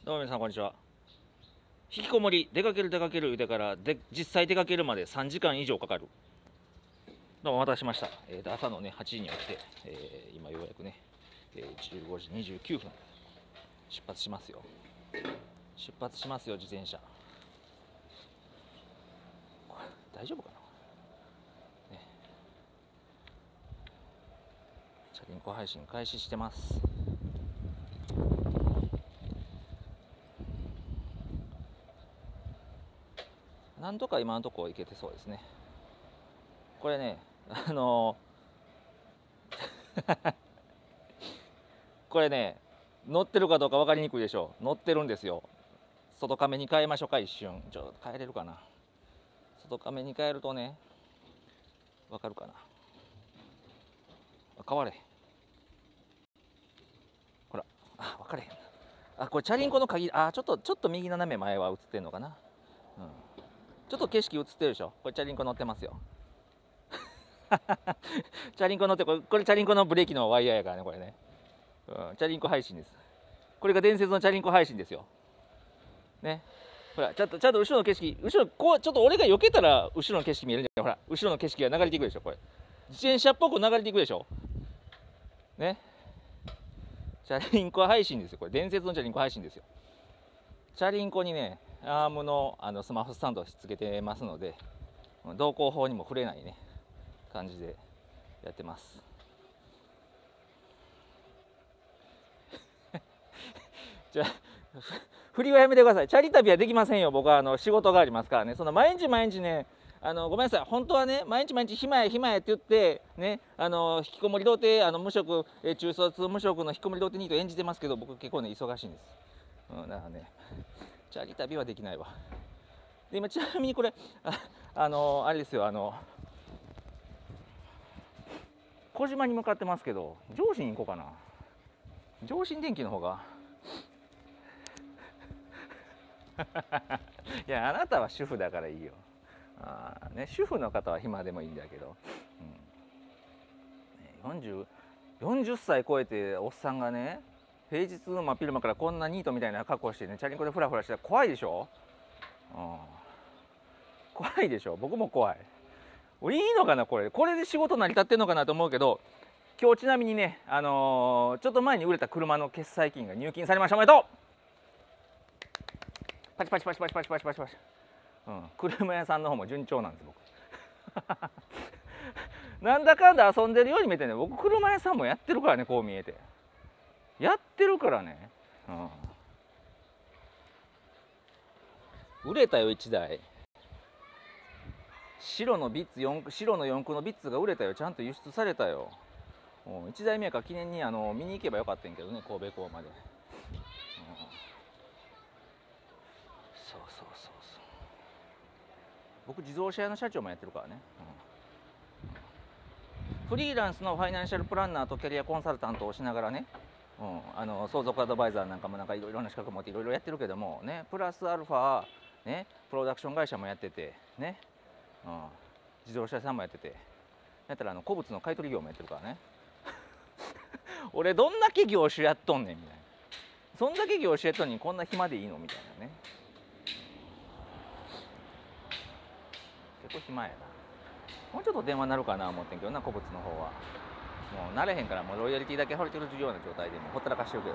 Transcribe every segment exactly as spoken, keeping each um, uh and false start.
どうも皆さんこんにちは。引きこもり出かける出かける言うてからで実際出かけるまでさんじかん以上かかる。どうもお待たせしました。えー、と朝のねはちじに起きて、えー、今ようやくね、えー、じゅうごじにじゅうきゅうふん出発しますよ。出発しますよ自転車。これ大丈夫かな、ね、チャリンコ配信開始してます。なんとか今のところいけてそうですね。これね、あのー、これね、乗ってるかどうか分かりにくいでしょう。乗ってるんですよ。外カメに変えましょうか、一瞬。ちょっと変えれるかな。外カメに変えるとね、分かるかな。変われへん。ほら、あ、分かれへん。あ、これチャリンコの鍵、あ、ちょっと、ちょっと右斜め前は映ってんのかな。うん。ちょっと景色映ってるでしょ。これチャリンコ乗ってますよ。チャリンコ乗ってこれ、これチャリンコのブレーキのワイヤーやからね、これね。うん、チャリンコ配信です。これが伝説のチャリンコ配信ですよ。ね。ほら、ちょっと、ちゃんと後ろの景色、後ろ、こう、ちょっと俺が避けたら、後ろの景色見えるんじゃない。ほら、後ろの景色が流れていくでしょ、これ。自転車っぽく流れていくでしょ。ね。チャリンコ配信ですよ、これ。伝説のチャリンコ配信ですよ。チャリンコにね、アームの、あのスマホスタンドをしつけてますので、道交法にも触れないね、感じでやってます。じゃあ振りはやめてください。チャリ旅はできませんよ。僕はあの仕事がありますからね。その毎日毎日ね、あのごめんなさい、本当はね、毎日毎日暇や暇やって言ってね、あの引きこもり童貞、あの無職、え中卒無職の引きこもり童貞ニート演じてますけど、僕結構ね忙しいんです。うん、だからね、チャリ旅はできないわ。で今ちなみにこれ あ, あのあれですよ、あの小島に向かってますけど、上信行こうかな。上信電機の方がいや、あなたは主婦だからいいよ。あ、ね、主婦の方は暇でもいいんだけど、うん、よんじゅう、よんじゅっさい超えておっさんがね、平日の真っ昼間からこんなニートみたいな格好してね、チャリンコでフラフラしてたら怖いでしょ、うん、怖いでしょ。僕も怖い。いいのかなこれ。これで仕事成り立ってんのかなと思うけど、今日ちなみにね、あのー、ちょっと前に売れた車の決済金が入金されました。おめでとう。パチパチパチパチパチパチパチパチ、うん、車屋さんの方も順調なんです僕なんだかんだ遊んでるように見えてね、僕車屋さんもやってるからね、こう見えてやってるからね、うん、売れたよいちだい。白のビッツよん、白の四駆のビッツが売れたよ。ちゃんと輸出されたよ。いちだいめやから記念にあの見に行けばよかったんけどね、神戸港まで、うん、そうそうそうそう。僕自動車屋の社長もやってるからね、うん、フリーランスのファイナンシャルプランナーとキャリアコンサルタントをしながらね、うん、あの相続アドバイザーなんかもなんかいろいろな資格持っていろいろやってるけどもね、プラスアルファね、プロダクション会社もやっててね、うん、自動車屋さんもやってて、やったらあの古物の買い取り業もやってるからね俺どんだけ業種やっとんねんみたいな、そんだけ業種やっとんのにこんな暇でいいのみたいなね、結構暇やな。もうちょっと電話なるかな思ってんけどな、古物の方はもう慣れへんから、もうロイヤリティだけ払ってるような状態でもうほったらかしてるけど、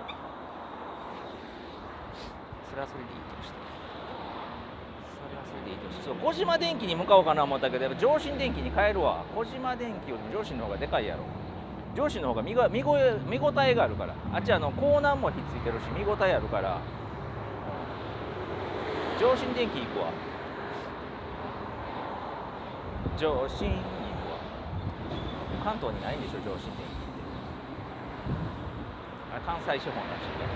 それはそれでいいとして、それはそれでいいとして、そう、小島電機に向かおうかな思ったけど、やっぱ上信電機に変えるわ。小島電機よりも上信の方がでかいやろ。上信の方が見が見ご見応えがあるから、あっちあのコーナーもひっついてるし見応えあるから、うん、上信電機行くわ。上信に行くわ。関東にないんでしょ上信電機って。あれ関西資本らしいね。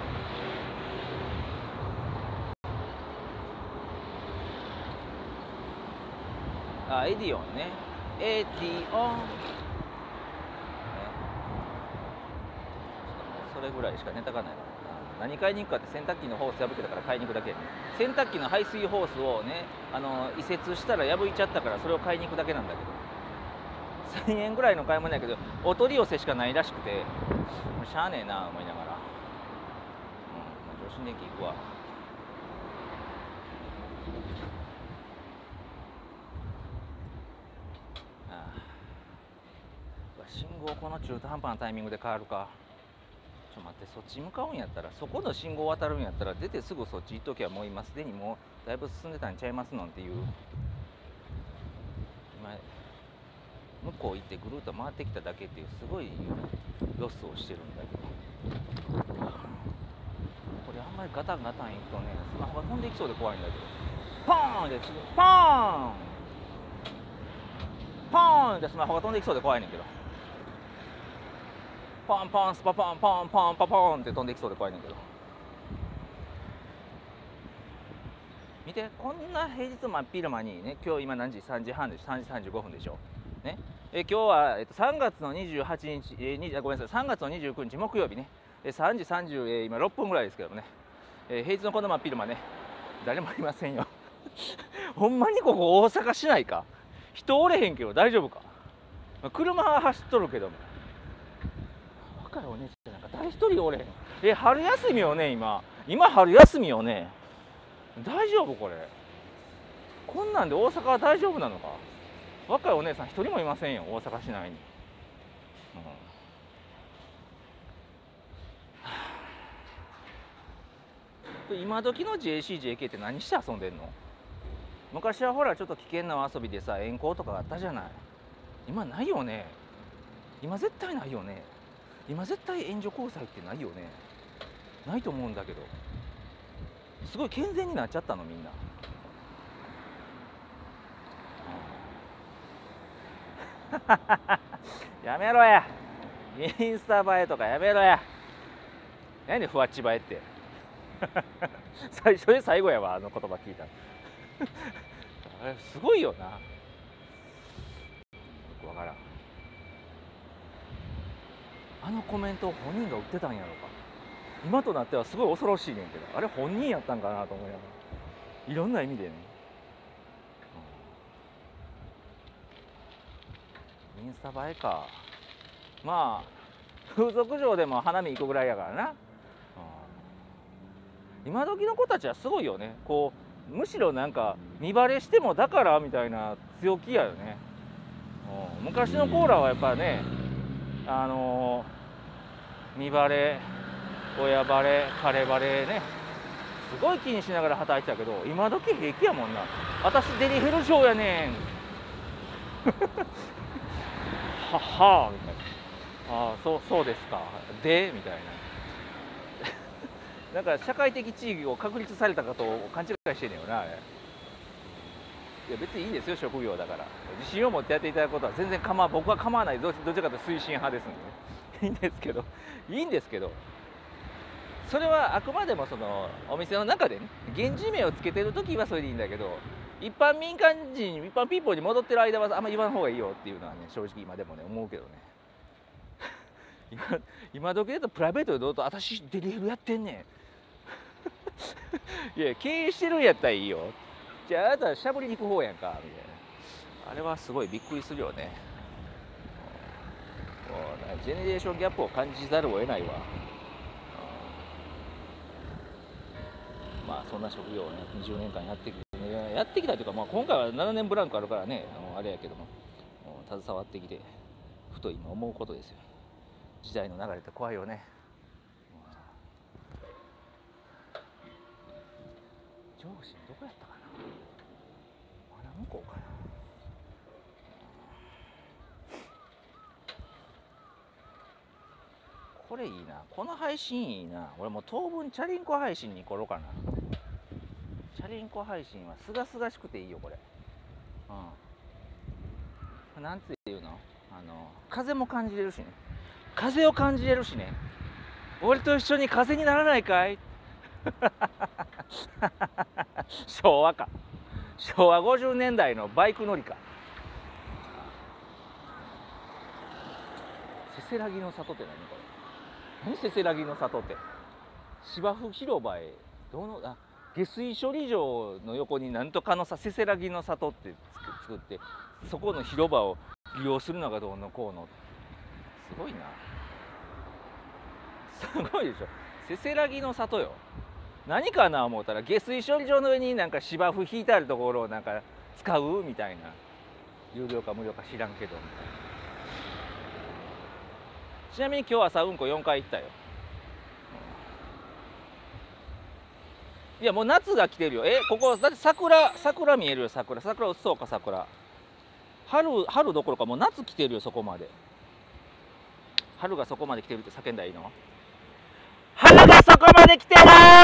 あ、エディオンね、エディオン、ね、それぐらいしかネタがない。何買いに行くかって、洗濯機のホース破けたから買いに行くだけ。洗濯機の排水ホースをね、あの移設したら破いちゃったから、それを買いに行くだけなんだけど、せんえんぐらいの買い物やけどお取り寄せしかないらしくて、もうしゃあねえな思いながら、うん、 新電気行くわ。ああ、信号この中途半端なタイミングで変わるか。ちょっと待って、そっち向かうんやったら、そこの信号渡るんやったら出てすぐそっち行っときゃ、もう今すでにもうだいぶ進んでたんちゃいますのっていう。今向こう行ってぐるっと回ってきただけっていうすごいロスをしてるんだけど、これあんまりガタンガタン行くとね、スマホが飛んでいきそうで怖いんだけど、ポーンでポーンポーンってスマホが飛んでいきそうで怖いねんけど、ポンポンスパポンポンポンポンポンって飛んでいきそうで怖いねんけど、見て、こんな平日真っ昼間にね、今日今何時、さんじはんでしょ、さんじさんじゅうごふんでしょね。え今日は、えっと、さんがつのにじゅうはちにち、えー、ごめんなさい、さんがつのにじゅうくにち木曜日ね、えさんじさんじゅう、えー、今ろっぷんぐらいですけどもね、えー、平日のこの真っ昼間ね、誰もいませんよほんまにここ大阪市内か、人おれへんけど大丈夫か、車は走っとるけども、若いお姉ちゃんなんか誰一人おれへん。え春休みよね、今今春休みよね、大丈夫これ、こんなんで大阪は大丈夫なのか。若いお姉さん一人もいませんよ、大阪市内に。うん、今時の ジェーシー、ジェーケー って何して遊んでんの。昔はほらちょっと危険な遊びでさ、遠行とかあったじゃない。今ないよね。今絶対ないよね。今絶対援助交際ってないよね。ないと思うんだけど、すごい健全になっちゃったのみんな。やめろや、インスタ映えとかやめろや。何でふわっち映えって最初で最後やわ、あの言葉聞いたあれすごいよな、よくわからん。あのコメントを本人が売ってたんやろうか。今となってはすごい恐ろしいねんけど、あれ本人やったんかなと思いながら、いろんな意味でね、インスタ映えか。まあ風俗嬢でも花見行くぐらいやからな。今時の子たちはすごいよね。こうむしろなんか見バレしてもだからみたいな強気やよね。昔のコーラはやっぱね、あのー、見バレ、親バレ、彼バレね、すごい気にしながら働いてたけど、今時平気やもんな。私デリヘル嬢やねんはっはーみたいな。ああ、そうそうですかでみたいななんか社会的地位を確立されたかと勘違いしてんねんよなあれ。いや別にいいんですよ、職業だから。自信を持ってやっていただくことは全然構わ僕は構わない、どどちらかというと推進派ですんでねいいんですけどいいんですけど、それはあくまでもそのお店の中でね、現地名をつけてる時はそれでいいんだけど、一般民間人、一般ピーポーに戻ってる間はあんま言わん方がいいよっていうのはね、正直今でもね思うけどね今今時だとプライベートでどうと私デリヘルやってんねんいや経営してるんやったらいいよ、じゃああなたはしゃぶりに行く方やんかみたいな。あれはすごいびっくりするよね。ジェネレーションギャップを感じざるを得ないわ。まあそんな職業をねにじゅうねんかんやってきて、ね、やってきたというか、まあ、今回はななねんブランクあるからね、あのあれやけども携わってきてふと今思うことですよ。時代の流れって怖いよね。上司どこやったかな、まだ向こうかな。これいいな、この配信いいな。俺もう当分チャリンコ配信に来ろうかな。チャリンコ配信はすがすがしくていいよこれ。うん、なんていうの、あの風も感じれるしね、風を感じれるしね。俺と一緒に風にならないかい昭和か、昭和ごじゅうねんだいのバイク乗りか。せせらぎの里って何これ、何せせらぎの里って。芝生広場へどのあ下水処理場の横になんとかのさせせらぎの里って作って、そこの広場を利用するのがどうのこうの、すごいな、すごいでしょ。せせらぎの里よ。 何かな思ったら下水処理場の上になんか芝生引いてあるところをなんか使うみたいな、有料か無料か知らんけどみたいな。ちなみに今日朝うんこよんかい行ったよ。いやもう夏が来てるよ。えここだって桜桜見えるよ。桜桜うっそうか。桜春春どころかもう夏来てるよ。そこまで春がそこまで来てるって叫んだらいいの？春がそこまで来てる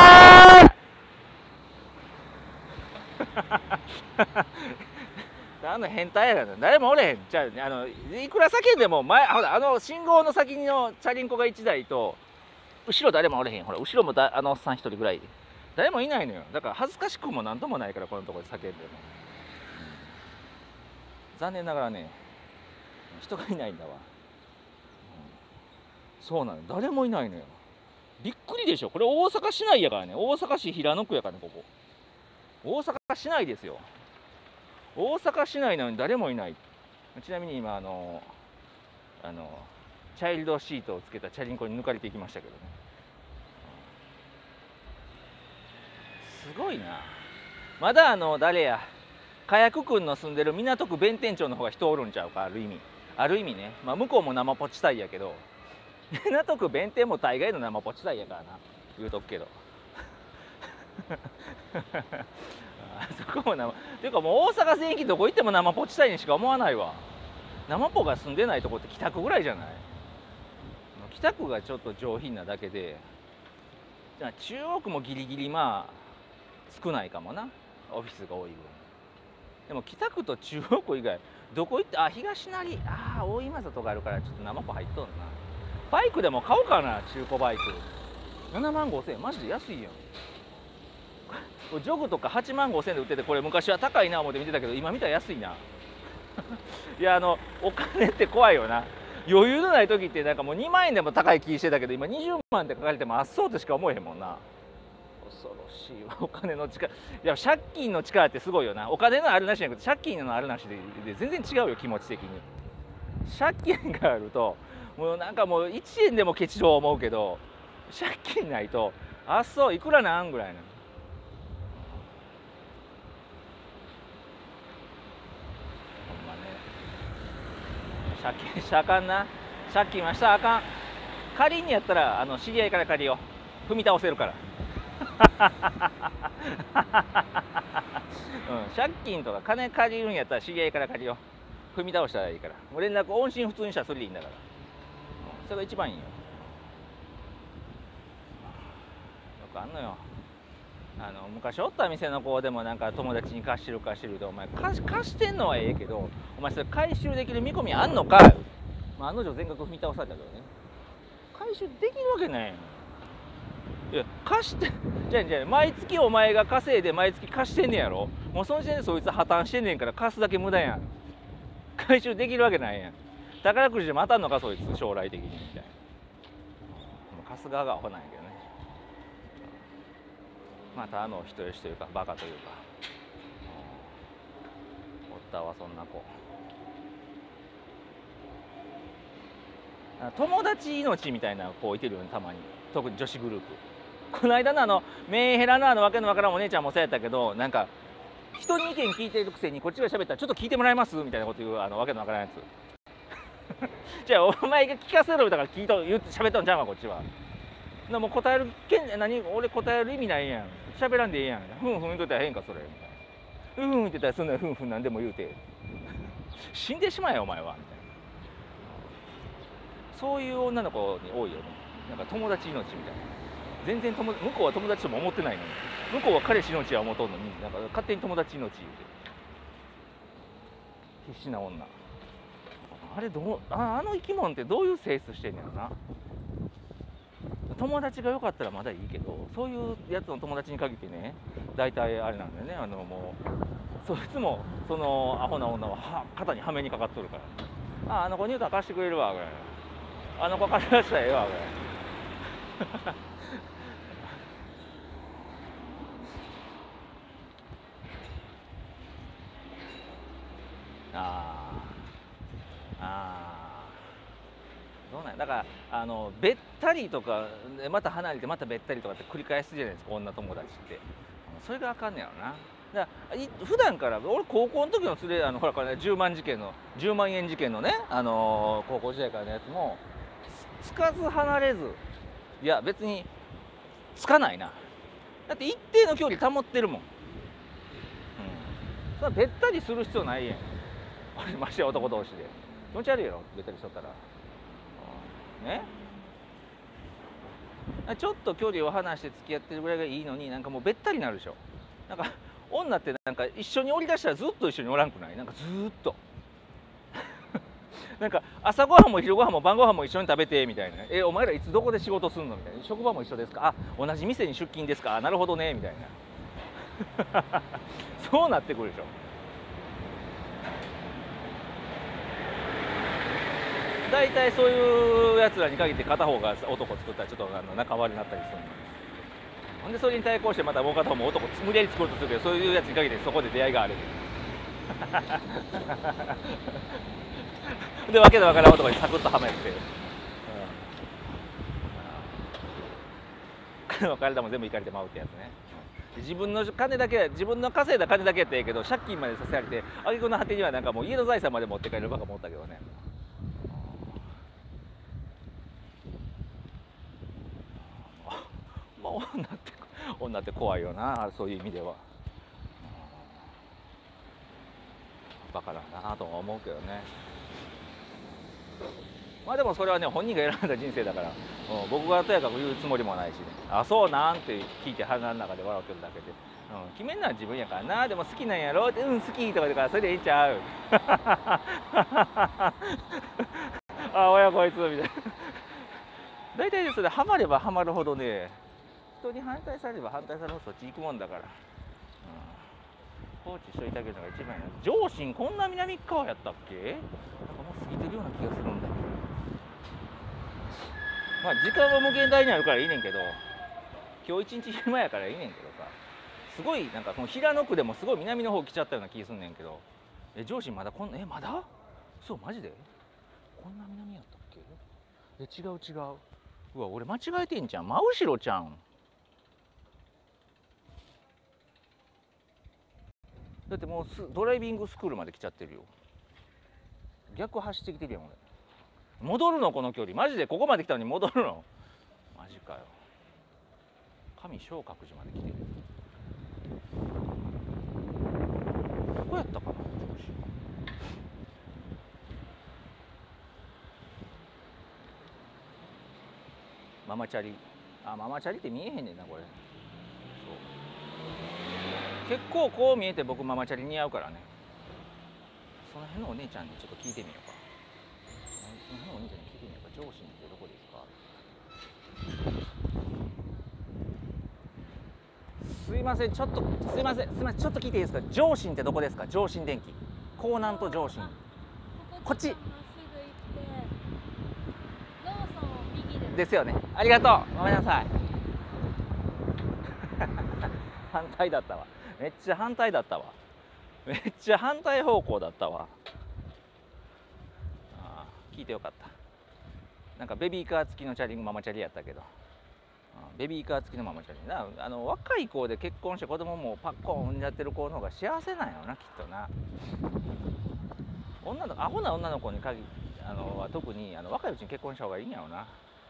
あの変態やから誰もおれへん。じゃあ、あのいくら叫んでも前ほらあの信号の先のチャリンコがいちだいと後ろ誰もおれへん。ほら後ろもだあのおっさんひとりぐらいで誰もいないのよ。だから恥ずかしくもなんともないからこのところで叫んでも、うん、残念ながらね人がいないんだわ、うん、そうなの誰もいないのよ。びっくりでしょ。これ大阪市内やからね。大阪市平野区やからね。ここ大阪市内ですよ。大阪市内なのに誰もいない。ちなみに今あのあのチャイルドシートをつけたチャリンコに抜かれていきましたけどね。すごいな。まだあの誰や火薬くんの住んでる港区弁天町の方が人おるんちゃうか。ある意味ある意味ね。まあ向こうも生ポチタイやけど港区弁天も大概の生ポチタイやからな言うとくけどあそこも生っていうかもう大阪全域どこ行っても生ポチタイにしか思わないわ。生ポが住んでないとこって北区ぐらいじゃない。北区がちょっと上品なだけで、じゃあ中央区もギリギリまあ少ないかもな。オフィスが多い分。でも北区と中央区以外どこ行って、あ東成、あ大今里があるからちょっと生ポ入っとんな。バイクでも買おうかな。中古バイクななまんごせんえんマジで安いやん。ジョグとかはちまんごせんえんで売ってて、これ昔は高いな思って見てたけど今見たら安いな。いやあのお金って怖いよな。余裕のない時ってなんかもうにまんえんでも高い気してたけど、今にじゅうまんって書かれてもあっそうとしか思えへんもんな。恐ろしいわお金の力。いや借金の力ってすごいよな。お金のあるなしじゃなくて借金のあるなしでで全然違うよ気持ち的に。借金があるともうなんかもういちえんでもケチろう思うけど、借金ないとあっそういくらなんぐらいな。借金したらあかんな。借金はしたらあかん。借りにやったらあの知り合いから借りよう。踏み倒せるから、うん、借金とか金借りるんやったら知り合いから借りよう。踏み倒したらいいから。もう連絡音信不通にしたらそれでいいんだから、うん、それが一番いいよ。よくあんのよ。あの昔おった店の子でもなんか友達に貸してる貸してるで、お前貸し貸してんのはええけどお前それ回収できる見込みあんのか。まあ、案の定全額踏み倒されたけどね。回収できるわけないやん。いや貸してじゃあじゃあ毎月お前が稼いで毎月貸してんねやろ。もうその時点でそいつ破綻してんねんから貸すだけ無駄やん。回収できるわけないやん。宝くじでも当たんのかそいつ将来的にみたいな。貸す側がアホなんやけどね。またあの人よしというかバカというか、おったわそんな子。友達命みたいな子いてるよねたまに。特に女子グループ。この間のあのメンヘラのあのわけのわからんお姉ちゃんもそうやったけど、なんか人に意見聞いてるくせにこっちが喋ったらちょっと聞いてもらえますみたいなこと言うあのわけのわからんやつじゃあお前が聞かせろだから聞いと言って喋ったんちゃうわこっちは。でも答えるけん何俺答える意味ないやん。喋らんでええやん。ふんふん言うとったら変かそれみたいな。うんふん言ってたらそんなふんふんなんでも言うて死んでしまえよお前はみたいな。そういう女の子に多いよね。なんか友達命みたいな。全然友向こうは友達とも思ってないのに、向こうは彼氏命は思うとんのになんか勝手に友達命言うて必死な女。あれどう あ, あの生き物ってどういう性質してんねやろな。友達が良かったらまだいいけど、そういうやつの友達に限ってね大体あれなんだよね。あのもうそいつもそのアホな女はは肩にはめにかかっとるから、ああの子に言うたら貸してくれるわぐらい、あの子貸し出したらええわぐらいあああどうなんやだからあのべったりとかまた離れてまたべったりとかって繰り返すじゃないですか女友達って。それがあかんねやろな。だからい普段から俺高校の時の連れあのほらこれじゅうまん事件のじゅうまんえん事件のね、あのー高校時代からのやつもつつかず離れず、いや別につかないな。だって一定の距離保ってるもん。うん、それはべったりする必要ないやん。ましてや男同士で気持ち悪いやろべったりしとったら。ね、ちょっと距離を離して付き合ってるぐらいがいいのになんかもうべったりになるでしょ。なんか女ってなんか一緒におりだしたらずっと一緒におらんくない？なんかずーっとなんか朝ごはんも昼ごはんも晩ごはんも一緒に食べてみたいな。えお前らいつどこで仕事すんのみたいな。職場も一緒ですか？あ同じ店に出勤ですか？なるほどねみたいなそうなってくるでしょ。大体そういうやつらに限って片方が男作ったらちょっとあの仲悪になったりするの。ほんでそれに対抗してまたもう片方も男無理やり作ろうとするけど、そういうやつに限ってそこで出会いがあるでわけのわからん男にサクッとはめて、うん、別れたも全部いかれてまうってやつね。自分の金だけ自分の稼いだ金だけやったらええけど借金までさせられて挙句の果てにはなんかもう家の財産まで持って帰るバカもおったけどね。まあ女って女って怖いよな、そういう意味では。バカだなとは思うけどね。まあでもそれはね本人が選んだ人生だから、うん、僕がとやかく言うつもりもないしね、あそうなんって聞いて鼻の中で笑ってるだけで、うん、決めんのは自分やからな。でも好きなんやろってうん好きとかだからそれでいいんちゃうあ親こいつみたいな大体それハマればハマるほどね、人に反対されれば反対されるほどそっち行くもんだから、うん、放置しといてあげるのが一番やな。上信こんな南側やったっけ？なんかもう過ぎてるような気がするんだけど、まあ時間は無限大にあるからいいねんけど、今日一日昼間やからいいねんけどさ、すごいなんかその平野区でもすごい南の方来ちゃったような気すんねんけど、え上信まだこんなえまだそうマジでこんな南やったっけ？え違う違う、うわ俺間違えてんじゃん、真後ろちゃん。だってもうドライビングスクールまで来ちゃってるよ。逆走ってきてるやん俺。戻るのこの距離マジでここまで来たのに戻るのマジかよ。上昇覚寺まで来てる。どこやったかなママチャリ。あママチャリって見えへんねんなこれ。そう結構こう見えて僕ママチャリ似合うからね。その辺のお姉ちゃんにちょっと聞いてみようか。その辺のお姉ちゃんに聞いてみようか。上信ってどこですか？すいませんちょっとすいませんすいませんちょっと聞いていいですか？上信ってどこですか？上信電機江南と上信こっちですよね。ありがとうごめんなさい反対だったわ。めっちゃ反対だったわ。めっちゃ反対方向だったわ。あ聞いてよかった。なんかベビーカー付きのチャリママチャリやったけど、ベビーカー付きのママチャリな。あの若い子で結婚して子供もパッコーン産んじゃってる子の方が幸せなんやろなきっとな。女のアホな女の子に限あのは特にあの若いうちに結婚した方がいいんやろな、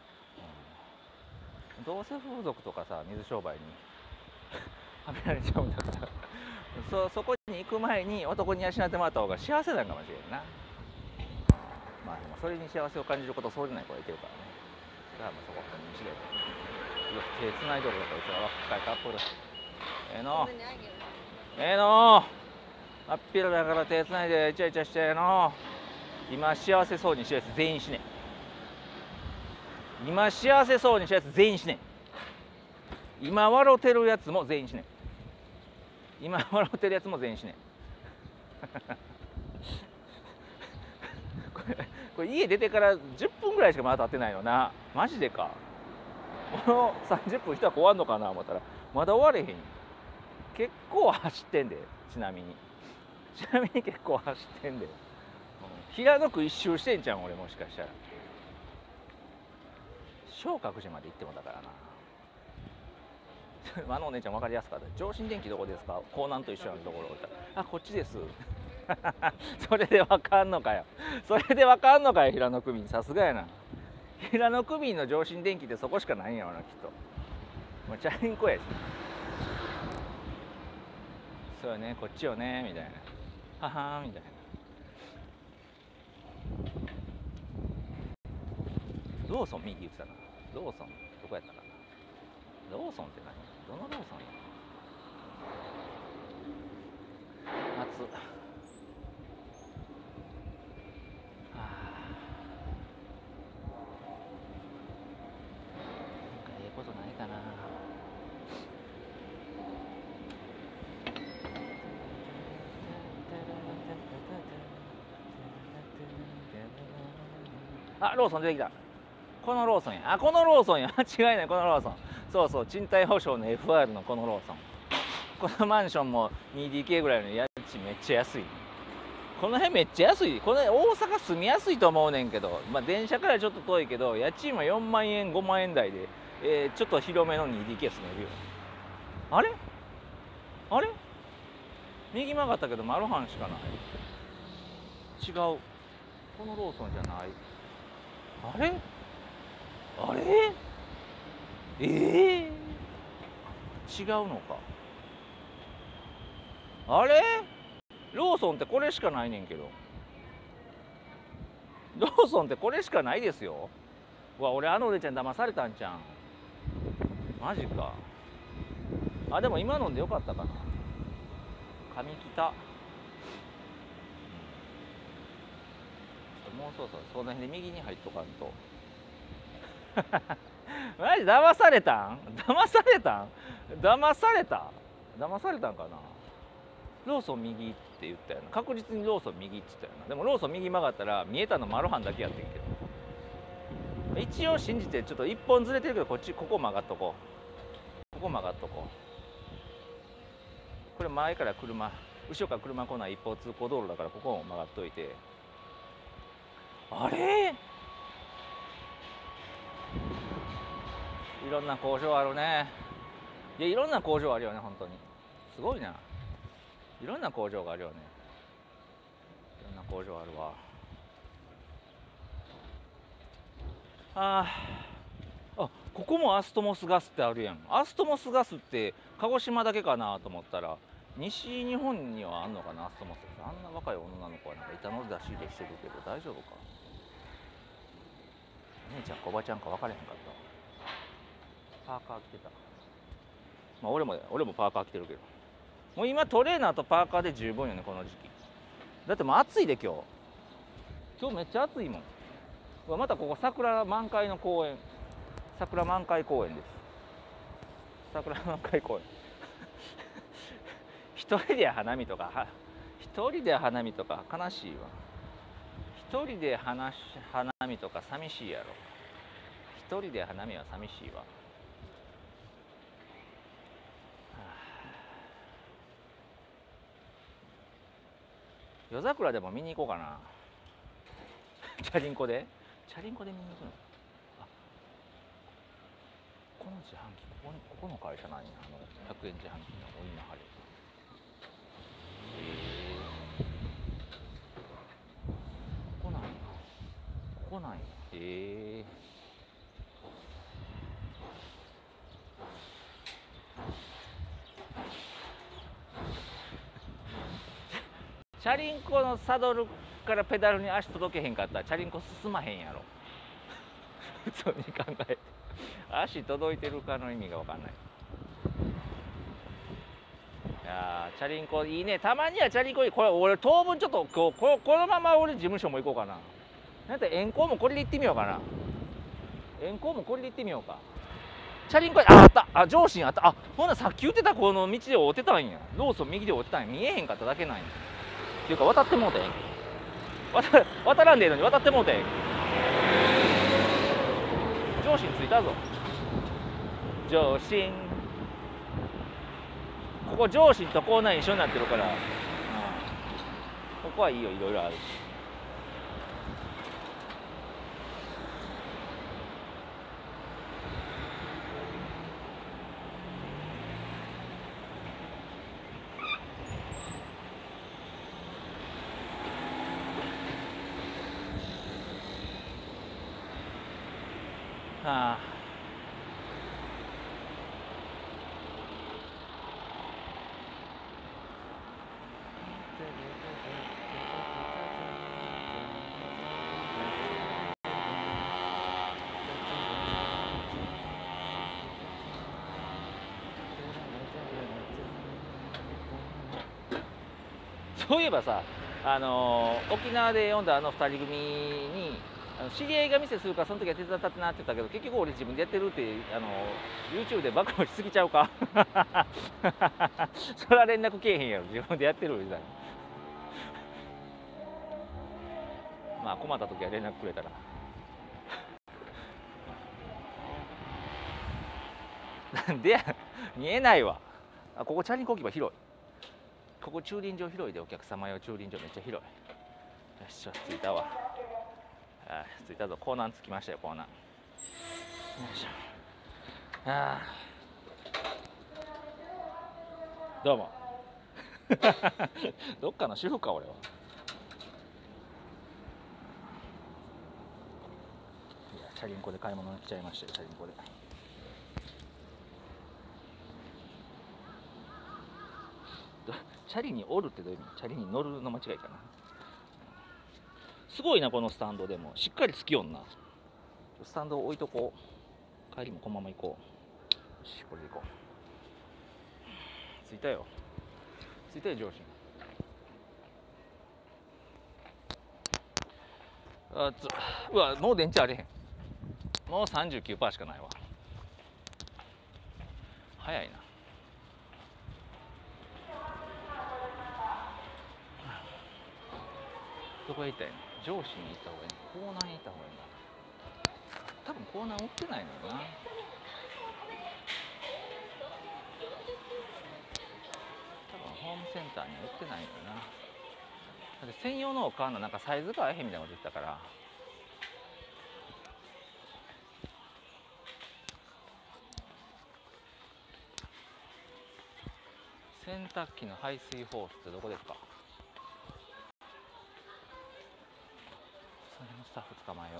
うん、どうせ風俗とかさ水商売にはめられちゃうんだからそ, そこに行く前に男に養ってもらった方が幸せなんかもしれんな。まあでもそれに幸せを感じることそうでない子がいてるからね。それはもうそこはにしろよ。手つないどるとかうちは若いカップルええのええの真っ平だから手つないでイチャイチャしてええの。今幸せそうにしてるやつ全員死ね。今幸せそうにしてるやつ全員死ね。今笑ってるやつも全員死ね。今笑ってるやつも全員死ねこれこれ家出てからじゅっぷんぐらいしかまだ経ってないのな。マジでか。このさんじゅっぷん一枠終わんのかな思ったらまだ終われへん。結構走ってんで。ちなみにちなみに結構走ってんで、うん、平野区一周してんじゃん俺もしかしたら。 昇格寺まで行ってもだからなあのお姉ちゃん分かりやすかった。上新電機どこですか、港南と一緒のところ。あ、こっちですそれで分かんのかよ、それで分かんのかよ、平野区民。さすがやな。平野区民の上新電機ってそこしかないんやろな、きっと。もうチャリンコやし。そうよね、こっちよねみたいな、ははーみたいな。ローソン右言ってたな。ローソンどこやったかな。ローソンって何、どのローソンや。夏。はあ、なんかええことないかな。あ、ローソン出てきた。このローソンや。あ、このローソンや。間違いない、このローソン。そうそう、賃貸保証の エフアール のこのローソン。このマンションも ツーディーケー ぐらいの家賃めっちゃ安い。この辺めっちゃ安い。この大阪住みやすいと思うねんけど、まあ電車からちょっと遠いけど、家賃はよんまんえん、ごまんえん台で、えー、ちょっと広めの ツーディーケー 住めるよ。あれあれ右曲がったけどマルハンしかない。違う。このローソンじゃない。あれあれええー、違うのか。あれローソンってこれしかないねんけど。ローソンってこれしかないですよ。うわ、俺あのお姉ちゃん騙されたんちゃん。マジか。あ、でも今のんでよかったかな。上北。もうそうそう、その辺で右に入っとかんとマジ騙されたん騙されたん騙された騙されたんかな。ローソン右って言ったよな。確実にローソン右って言ったよな。でもローソン右曲がったら見えたのマルハンだけやってんけど、一応信じてちょっと一本ずれてるけど、こっちここ曲がっとこう。ここ曲がっとこう。これ前から車、後ろから車来ない一方通行道路だから、ここも曲がっといて。あれいろんな工場あるね。いや、いろんな工場あるよね、本当に。すごいな。いろんな工場があるよね。いろんな工場あるわ。あーあ、ここもアストモスガスってあるやん。アストモスガスって鹿児島だけかなと思ったら、西日本にはあんのかな、アストモスガス。あんな若い女の子はなんか板の出し入れしてるけど大丈夫か。お姉ちゃんかおばちゃんか分からへんかった。パーカー着てた。まあ俺も俺もパーカー着てるけど、もう今トレーナーとパーカーで十分よね、この時期。だってもう暑いで、今日今日めっちゃ暑いもん。うわ、またここ桜満開の公園、桜満開公園です。桜満開公園一人で花見とかは一人で花見とか悲しいわ。一人で花花見とか寂しいやろ。一人で花見は寂しいわ。夜桜でも見に行こうかなチャリンコでチャリンコで見に行くの。あ、この自販機、ここにここの会社なんや。あのひゃくえん自販機のお稲荷。へえ、ここなんや。ここなんや。へえ。チャリンコのサドルからペダルに足届けへんかったらチャリンコ進まへんやろ普通に考えて。足届いてるかの意味が分かんない。いやー、チャリンコいいね。たまにはチャリンコいい。これ俺当分ちょっとこう こ, このまま俺事務所も行こうかな。なんて遠行もこれで行ってみようかな。遠行もこれで行ってみようか。チャリンコ、あ、あった。あ、上信あった。あ、ほんなさっき言ってたこの道で会うてたんや。ローソン右で会うてたんや。見えへんかっただけなんや。っていうか渡ってもうてん。渡渡らんでええのに渡ってもうてん。上信着いたぞ。上信。ここ上信と校内一緒になってるから、うん、ここはいいよ、いろいろあるし。 あそういえばさ、あのー沖縄で読んだあのふたり組にあの知り合いが店するからその時は手伝ったってなってたけど、結局俺自分でやってるって、あの YouTube で暴露しすぎちゃうかそら連絡けえへんやろ、自分でやってるみたいな。まあ困った時は連絡くれたらなんでや、見えないわ。あ、ここチャリンコ置き場広い。ここ駐輪場広いで、お客様用駐輪場めっちゃ広い。よっしゃ、着いたわ。あ、着いたぞ。コーナー着きましたよ、コーナー。よいしょ。あーどうもどっかの主婦か俺は。いや、チャリンコで買い物に来ちゃいましたよ、チャリンコで。チャリにおるってどういう意味？チャリに乗るの間違いかな。すごいな、このスタンド。でもしっかりつきよんな。スタンド置いとこう。帰りもこのまま行こう。よし、これで行こう。着いたよ。着いたよ、上司。あつうわ、もう電池あれへん。もう さんじゅうきゅうパーセント しかないわ。早いな。どこへ行ったらいいの？上司に行った方がいいの？コーナーに行った方がいいんだ。多分コーナー売ってないのよな。多分ホームセンターに売ってないのよな。だって専用のを買うのなんかサイズが合えへんみたいなこと言ってたから。洗濯機の排水ホースってどこですか？それのスタッフ捕まえよう。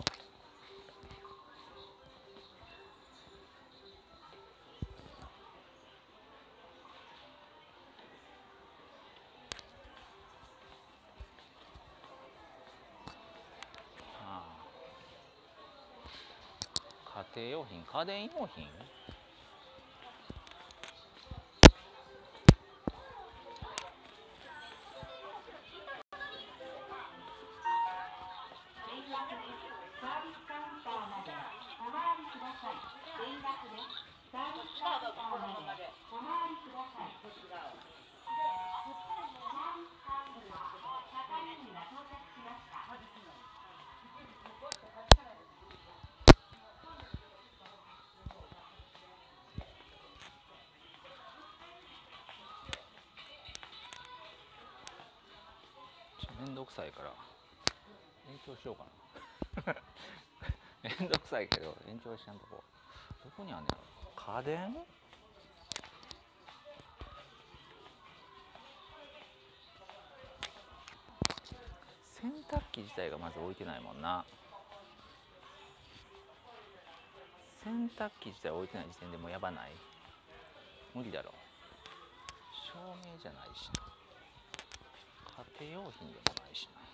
家庭用品、家電用品。めんどくさいから延長しようかなめんどくさいけど延長しやんとこ。どこにあんねん。家電？洗濯機自体がまず置いてないもんな。洗濯機自体置いてない時点でもうやばない？無理だろ。照明じゃないしな。家庭用品でもないしな。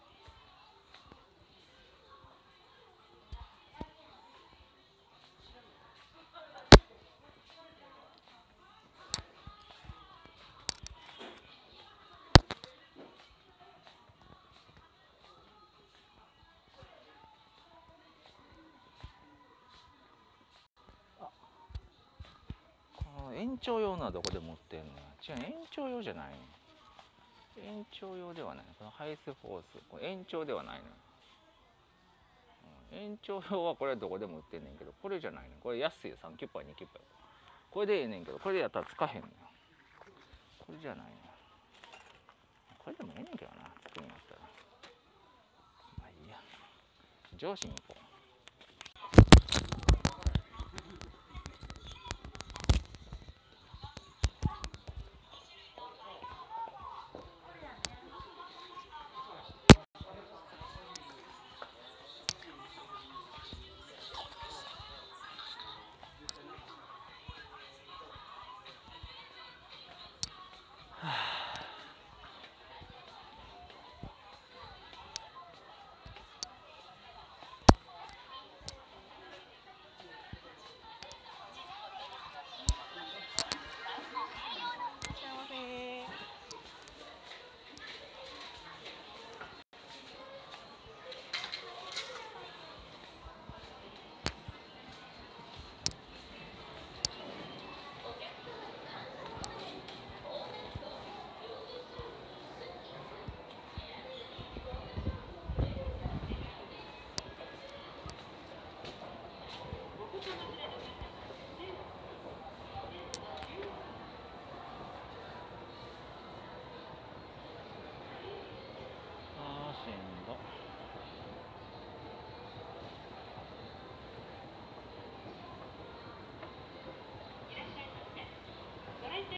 延長用のはどこで持ってんの？違う、延長用じゃないの。延長用ではない。この排水ホース、これ延長ではないの。延長用はこれはどこでも売ってんねんけど、これじゃないの。これ安いよ、さんキュッパにキュッパ。これでええねんけど、これでやったらつかへんのよ。これじゃないの。これでもええねんけどな、つくんやったら。まあいいや。上司に行こう。